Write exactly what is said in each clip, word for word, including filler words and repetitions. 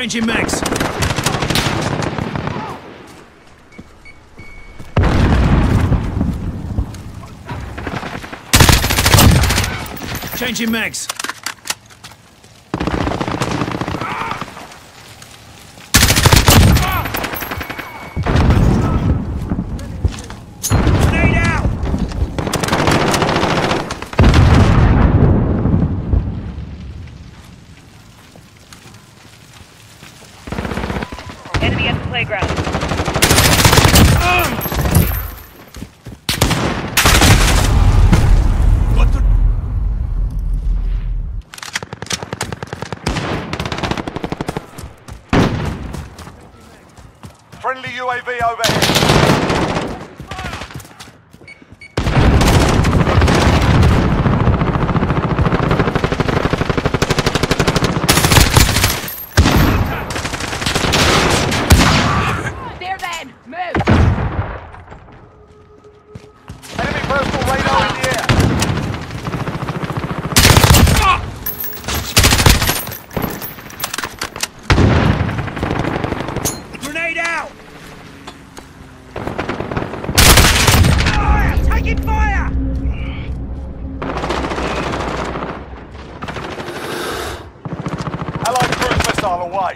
Changing mags. Changing mags. Grenade out! Enemy at the playground. Uh! What the? Friendly U A V overhead. There then! Move! Enemy personal radar in the air. Grenade out! Fire! Taking fire! Allied cruise missile away.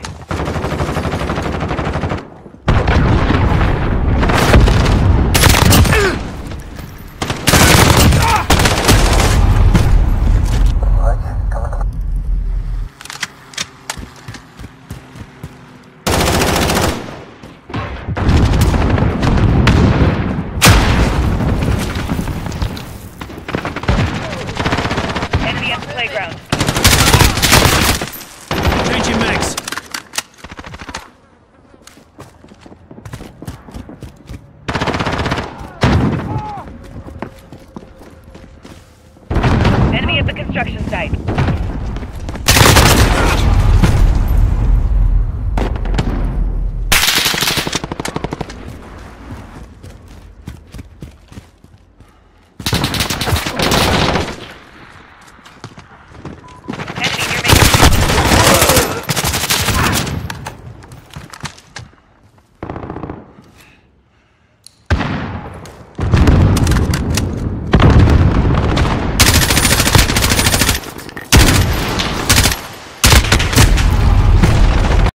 Enemy at the playground. Changing mags. Enemy at the construction site.